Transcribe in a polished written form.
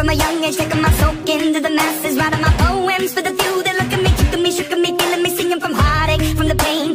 from a young age, taking my soul into the masses, writing my poems for the few that look at me, kicking me, shook me, feeling me, singing from heartache, from the pain.